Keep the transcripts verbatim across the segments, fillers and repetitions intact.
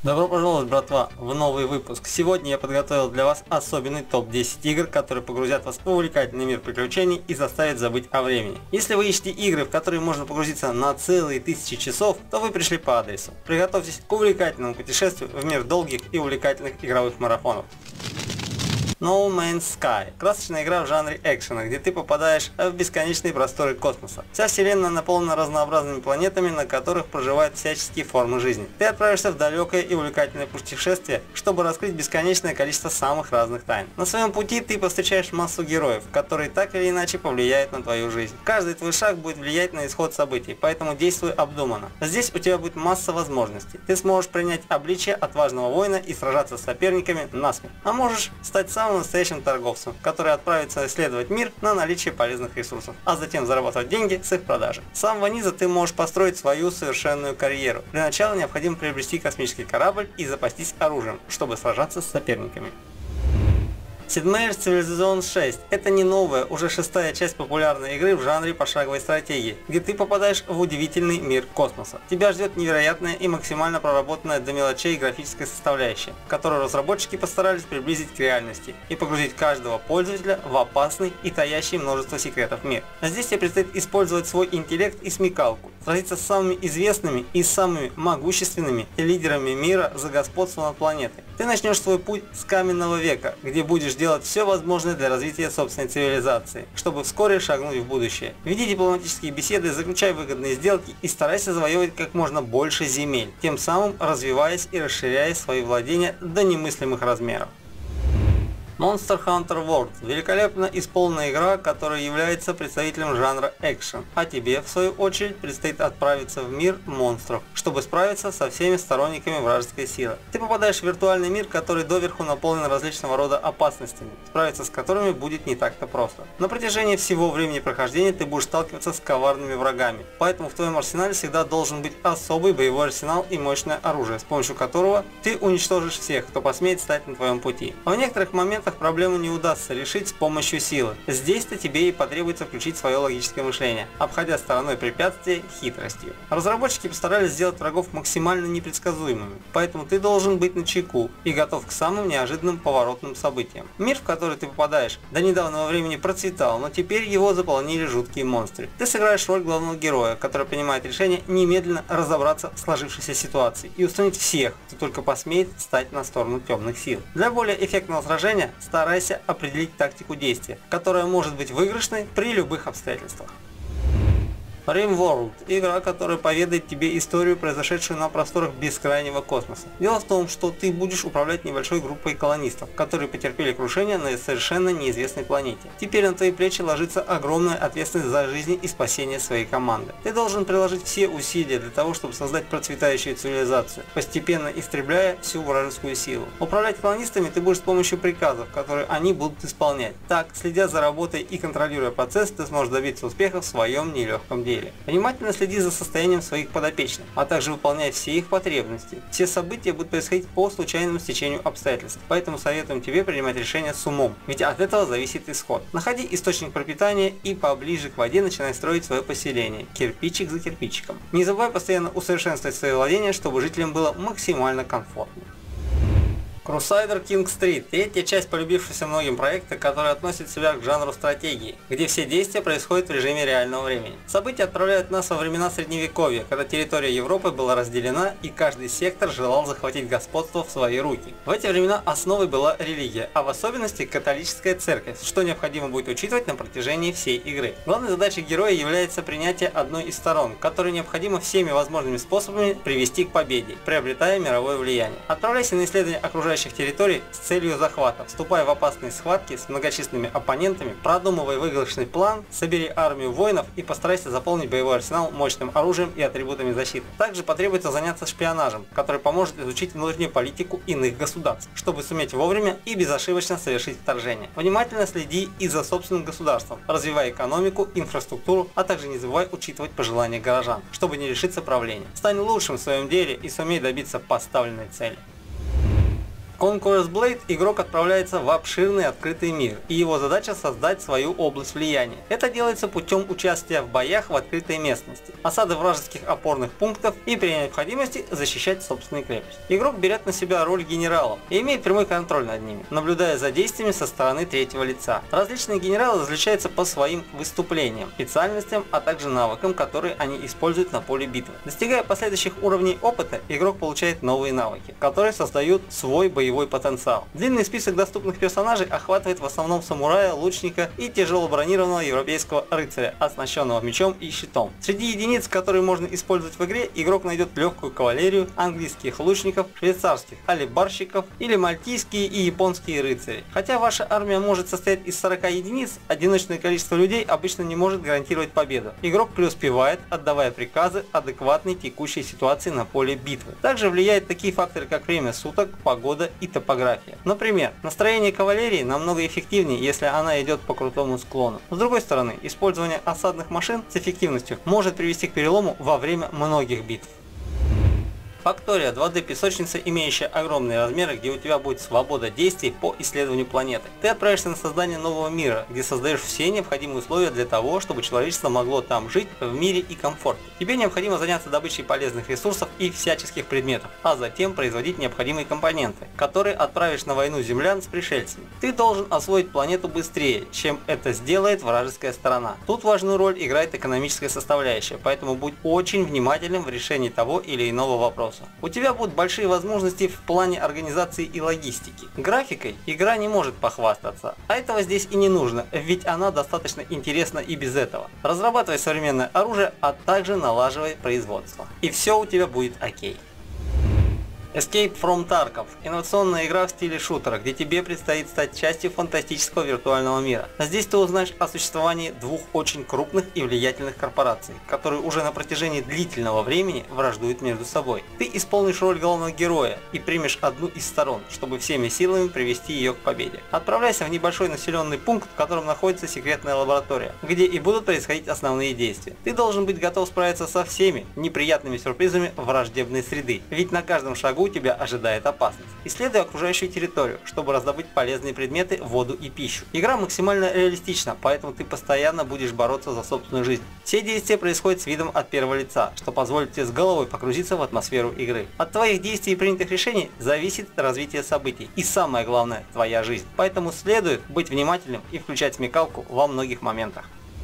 Добро пожаловать, братва, в новый выпуск. Сегодня я подготовил для вас особенный топ десять игр, которые погрузят вас в увлекательный мир приключений и заставят забыть о времени. Если вы ищете игры, в которые можно погрузиться на целые тысячи часов, то вы пришли по адресу. Приготовьтесь к увлекательному путешествию в мир долгих и увлекательных игровых марафонов. No Man's Sky – красочная игра в жанре экшена, где ты попадаешь в бесконечные просторы космоса. Вся вселенная наполнена разнообразными планетами, на которых проживают всяческие формы жизни. Ты отправишься в далекое и увлекательное путешествие, чтобы раскрыть бесконечное количество самых разных тайн. На своем пути ты повстречаешь массу героев, которые так или иначе повлияют на твою жизнь. Каждый твой шаг будет влиять на исход событий, поэтому действуй обдуманно. Здесь у тебя будет масса возможностей. Ты сможешь принять обличие отважного воина и сражаться с соперниками насмерть. А можешь стать самым настоящим торговцем, который отправится исследовать мир на наличие полезных ресурсов, а затем зарабатывать деньги с их продажи. С самого низа ты можешь построить свою совершенную карьеру. Для начала необходимо приобрести космический корабль и запастись оружием, чтобы сражаться с соперниками. Sid Meier's Civilization шесть – это не новая, уже шестая часть популярной игры в жанре пошаговой стратегии, где ты попадаешь в удивительный мир космоса. Тебя ждет невероятная и максимально проработанная до мелочей графическая составляющая, которую разработчики постарались приблизить к реальности и погрузить каждого пользователя в опасный и таящий множество секретов мир. А здесь тебе предстоит использовать свой интеллект и смекалку, сразиться с самыми известными и самыми могущественными лидерами мира за господство над планетой. Ты начнешь свой путь с каменного века, где будешь делать все возможное для развития собственной цивилизации, чтобы вскоре шагнуть в будущее. Веди дипломатические беседы, заключай выгодные сделки и старайся завоевывать как можно больше земель, тем самым развиваясь и расширяя свои владения до немыслимых размеров. Monster Hunter World – великолепно исполненная игра, которая является представителем жанра экшен, а тебе, в свою очередь, предстоит отправиться в мир монстров, чтобы справиться со всеми сторонниками вражеской силы. Ты попадаешь в виртуальный мир, который доверху наполнен различного рода опасностями, справиться с которыми будет не так-то просто. На протяжении всего времени прохождения ты будешь сталкиваться с коварными врагами, поэтому в твоем арсенале всегда должен быть особый боевой арсенал и мощное оружие, с помощью которого ты уничтожишь всех, кто посмеет стать на твоем пути. А в некоторых моментах проблему не удастся решить с помощью силы. Здесь-то тебе и потребуется включить свое логическое мышление, обходя стороной препятствия хитростью. Разработчики постарались сделать врагов максимально непредсказуемыми, поэтому ты должен быть начеку и готов к самым неожиданным поворотным событиям. Мир, в который ты попадаешь, до недавнего времени процветал, но теперь его заполнили жуткие монстры. Ты сыграешь роль главного героя, который принимает решение немедленно разобраться в сложившейся ситуации и устранить всех, кто только посмеет стать на сторону темных сил. Для более эффектного сражения старайся определить тактику действия, которая может быть выигрышной при любых обстоятельствах. RimWorld – игра, которая поведает тебе историю, произошедшую на просторах бескрайнего космоса. Дело в том, что ты будешь управлять небольшой группой колонистов, которые потерпели крушение на совершенно неизвестной планете. Теперь на твои плечи ложится огромная ответственность за жизнь и спасение своей команды. Ты должен приложить все усилия для того, чтобы создать процветающую цивилизацию, постепенно истребляя всю вражескую силу. Управлять колонистами ты будешь с помощью приказов, которые они будут исполнять. Так, следя за работой и контролируя процесс, ты сможешь добиться успеха в своем нелегком деле. Внимательно следи за состоянием своих подопечных, а также выполняй все их потребности. Все события будут происходить по случайному стечению обстоятельств, поэтому советуем тебе принимать решения с умом, ведь от этого зависит исход. Находи источник пропитания и поближе к воде начинай строить свое поселение, кирпичик за кирпичиком. Не забывай постоянно усовершенствовать свои владения, чтобы жителям было максимально комфортно. Crusader Kings три – третья часть полюбившегося многим проекта, который относит себя к жанру стратегии, где все действия происходят в режиме реального времени. События отправляют нас во времена Средневековья, когда территория Европы была разделена и каждый сектор желал захватить господство в свои руки. В эти времена основой была религия, а в особенности католическая церковь, что необходимо будет учитывать на протяжении всей игры. Главной задачей героя является принятие одной из сторон, которую необходимо всеми возможными способами привести к победе, приобретая мировое влияние. Отправляйся на исследование окружающей территорий с целью захвата, вступая в опасные схватки с многочисленными оппонентами, продумывай выигрышный план, собери армию воинов и постарайся заполнить боевой арсенал мощным оружием и атрибутами защиты. Также потребуется заняться шпионажем, который поможет изучить внутреннюю политику иных государств, чтобы суметь вовремя и безошибочно совершить вторжение. Внимательно следи и за собственным государством, развивай экономику, инфраструктуру, а также не забывай учитывать пожелания горожан, чтобы не лишиться правления. Стань лучшим в своем деле и сумей добиться поставленной цели. Conqueror's Blade игрок отправляется в обширный открытый мир, и его задача создать свою область влияния. Это делается путем участия в боях в открытой местности, осады вражеских опорных пунктов и при необходимости защищать собственные крепости. Игрок берет на себя роль генерала и имеет прямой контроль над ними, наблюдая за действиями со стороны третьего лица. Различные генералы различаются по своим выступлениям, специальностям, а также навыкам, которые они используют на поле битвы. Достигая последующих уровней опыта, игрок получает новые навыки, которые создают свой боевой боевой потенциал. Длинный список доступных персонажей охватывает в основном самурая, лучника и тяжело бронированного европейского рыцаря, оснащенного мечом и щитом. Среди единиц, которые можно использовать в игре, игрок найдет легкую кавалерию, английских лучников, швейцарских алибарщиков или мальтийские и японские рыцари. Хотя ваша армия может состоять из сорока единиц, одиночное количество людей обычно не может гарантировать победу. Игрок преуспевает, отдавая приказы адекватной текущей ситуации на поле битвы. Также влияют такие факторы, как время суток, погода и топография. Например, настроение кавалерии намного эффективнее, если она идет по крутому склону. С другой стороны, использование осадных машин с эффективностью может привести к перелому во время многих битв. Фактория два дэ песочница, имеющая огромные размеры, где у тебя будет свобода действий по исследованию планеты. Ты отправишься на создание нового мира, где создаешь все необходимые условия для того, чтобы человечество могло там жить в мире и комфорте. Тебе необходимо заняться добычей полезных ресурсов и всяческих предметов, а затем производить необходимые компоненты, которые отправишь на войну землян с пришельцами. Ты должен освоить планету быстрее, чем это сделает вражеская сторона. Тут важную роль играет экономическая составляющая, поэтому будь очень внимательным в решении того или иного вопроса. У тебя будут большие возможности в плане организации и логистики. Графикой игра не может похвастаться, а этого здесь и не нужно, ведь она достаточно интересна и без этого. Разрабатывай современное оружие, а также налаживай производство. И все у тебя будет окей. Escape from Tarkov – инновационная игра в стиле шутера, где тебе предстоит стать частью фантастического виртуального мира. Здесь ты узнаешь о существовании двух очень крупных и влиятельных корпораций, которые уже на протяжении длительного времени враждуют между собой. Ты исполнишь роль главного героя и примешь одну из сторон, чтобы всеми силами привести ее к победе. Отправляйся в небольшой населенный пункт, в котором находится секретная лаборатория, где и будут происходить основные действия. Ты должен быть готов справиться со всеми неприятными сюрпризами враждебной среды, ведь на каждом шагу тебя ожидает опасность. Исследуй окружающую территорию, чтобы раздобыть полезные предметы, воду и пищу. Игра максимально реалистична, поэтому ты постоянно будешь бороться за собственную жизнь. Все действия происходят с видом от первого лица, что позволит тебе с головой погрузиться в атмосферу игры. От твоих действий и принятых решений зависит развитие событий и, самое главное, твоя жизнь. Поэтому следует быть внимательным и включать смекалку во многих моментах.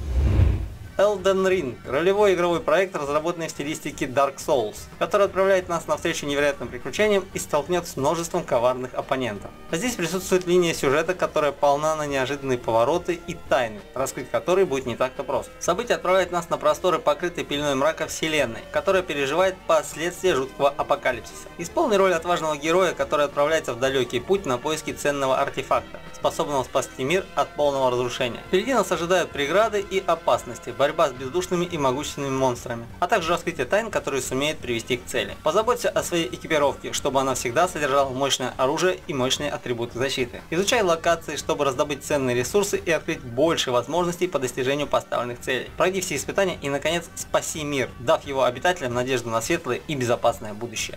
Elden Ring – ролевой игровой проект, разработанный в стилистике Dark Souls, который отправляет нас навстречу невероятным приключениям и столкнет с множеством коварных оппонентов. Здесь присутствует линия сюжета, которая полна на неожиданные повороты и тайны, раскрыть которые будет не так-то просто. Событие отправляет нас на просторы, покрытой пеленой мрака вселенной, которая переживает последствия жуткого апокалипсиса. Исполни роль отважного героя, который отправляется в далекий путь на поиски ценного артефакта, способного спасти мир от полного разрушения. Впереди нас ожидают преграды и опасности, борьба с бездушными и могущественными монстрами, а также раскрытие тайн, которые сумеют привести к цели. Позаботься о своей экипировке, чтобы она всегда содержала мощное оружие и мощные атрибуты защиты. Изучай локации, чтобы раздобыть ценные ресурсы и открыть больше возможностей по достижению поставленных целей. Пройди все испытания и, наконец, спаси мир, дав его обитателям надежду на светлое и безопасное будущее.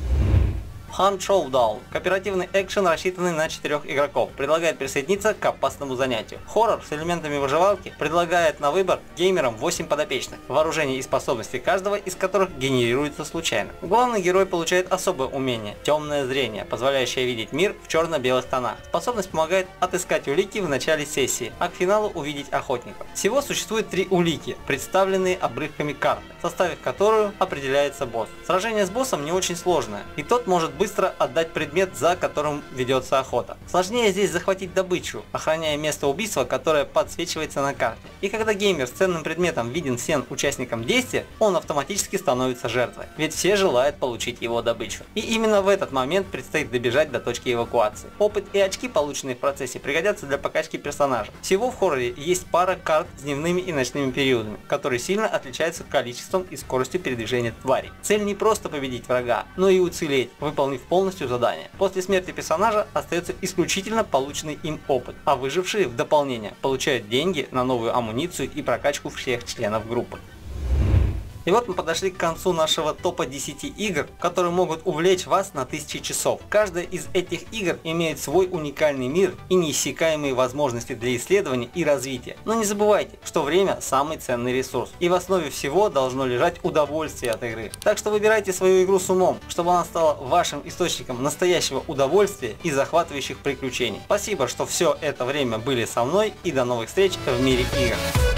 Hunt Showdown – кооперативный экшен, рассчитанный на четырех игроков, предлагает присоединиться к опасному занятию. Хоррор с элементами выживалки предлагает на выбор геймерам восемь подопечных, вооружение и способности каждого из которых генерируются случайно. Главный герой получает особое умение – темное зрение, позволяющее видеть мир в черно-белых тонах. Способность помогает отыскать улики в начале сессии, а к финалу увидеть охотников. Всего существует три улики, представленные обрывками карты, составив которую определяется босс. Сражение с боссом не очень сложное, и тот может быстро отдать предмет, за которым ведется охота. Сложнее здесь захватить добычу, охраняя место убийства, которое подсвечивается на карте. И когда геймер с ценным предметом виден всем участникам действия, он автоматически становится жертвой, ведь все желают получить его добычу. И именно в этот момент предстоит добежать до точки эвакуации. Опыт и очки, полученные в процессе, пригодятся для прокачки персонажа. Всего в хорроре есть пара карт с дневными и ночными периодами, которые сильно отличаются количеством и скоростью передвижения тварей. Цель не просто победить врага, но и уцелеть, выполнив полностью задание. После смерти персонажа остается исключительно полученный им опыт, а выжившие в дополнение получают деньги на новую амуницию и прокачку всех членов группы. И вот мы подошли к концу нашего топа десяти игр, которые могут увлечь вас на тысячи часов. Каждая из этих игр имеет свой уникальный мир и неиссякаемые возможности для исследования и развития. Но не забывайте, что время самый ценный ресурс, и в основе всего должно лежать удовольствие от игры. Так что выбирайте свою игру с умом, чтобы она стала вашим источником настоящего удовольствия и захватывающих приключений. Спасибо, что все это время были со мной, и до новых встреч в мире игр.